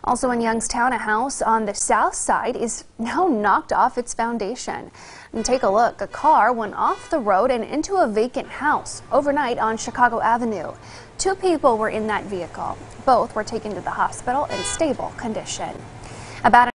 Also in Youngstown, a house on the south side is now knocked off its foundation. And take a look. A car went off the road and into a vacant house overnight on Chicago Avenue. 2 people were in that vehicle. Both were taken to the hospital in stable condition. About